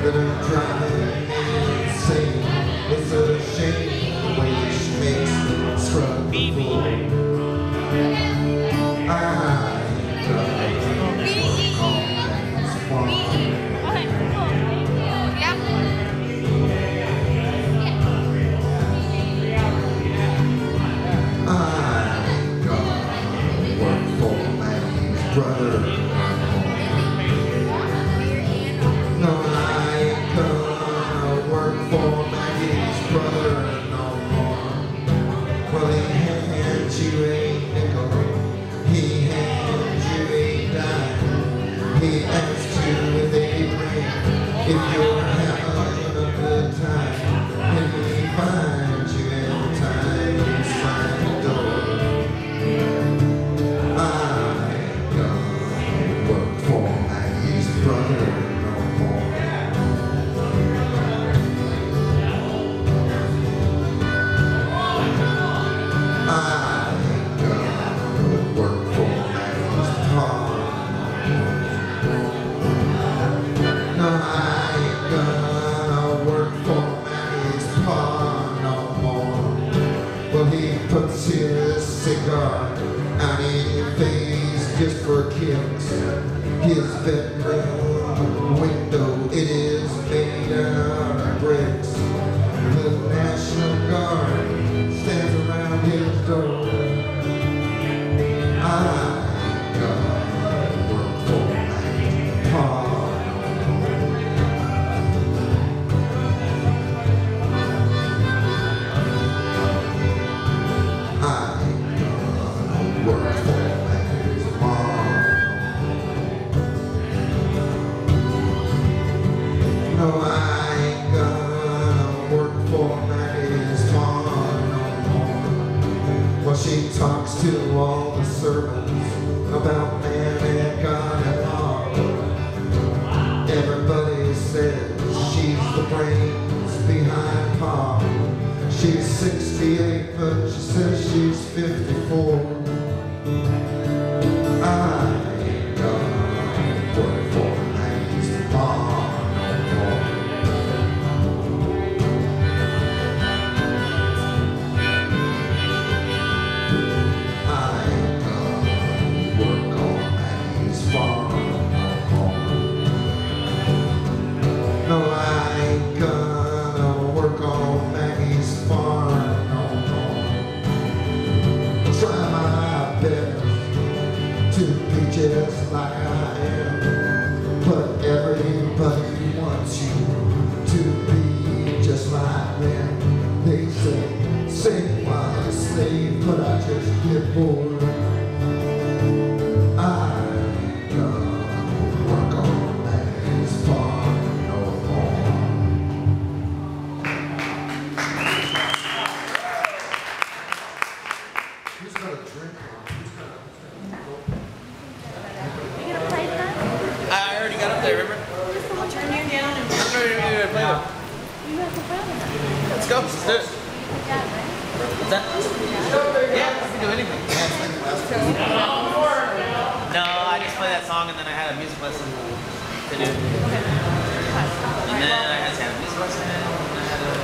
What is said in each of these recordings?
that are driving me insane. It's a shame the way she makes me scrub the floor. I got work for Maggie's brother. No, I ain't gonna work for Maggie's brother no more. Well, he hands you a nickel, he hands you a dime. He asks you if they ring, if you're having a good time. And he finds you in time inside the door. I ain't gonna work for Maggie's brother no more. I ain't gonna work for Maggie's pa no more. No, I ain't gonna work for Maggie's pa no more. Well, he puts his cigar out in your face just for kicks. His bedroom window, it is made out of bricks. The National Guard stands around his door. I ain't gonna work for Maggie's pa no more. I ain't gonna work for Maggie's mom no more. No, I ain't gonna work for Maggie's mom no more. Well, she talks to all the servants about man and God and law. Everybody says she's the brains behind Pa. She's 68, but she says she's 54. I ain't gonna work for Maggie's mom no more. I ain't gonna work on Maggie's farm no more. No, I ain't gonna work on Maggie's farm no more. Try my best to be just like I am, but everybody wants you to be just like them. They say, sing while you slave, but I just get bored. I ain't gonna work on Maggie's farm no more. Who's got a drink on? Who's got You gonna play that? I already got up there, remember? I'll turn you down and I'm ready to play it. you have to play with that. Let's go. Let's do it. Yeah, right? What's that? Yeah, we can do anything. No, I just play that song and then I had a music lesson to do. And then I had a music lesson and I had a...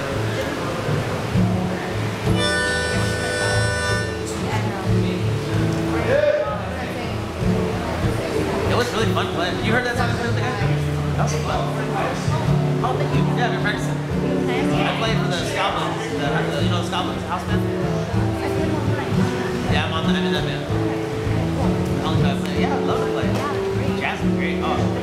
It was really fun playing. You heard that song I played with the guy? That was fun. Oh, thank you. Yeah, I've been practicing. I played for the Scotland, you know Scotland's house band? Yeah, I'm in that band. I only play. Yeah, I love to play. Jazz is great. Oh.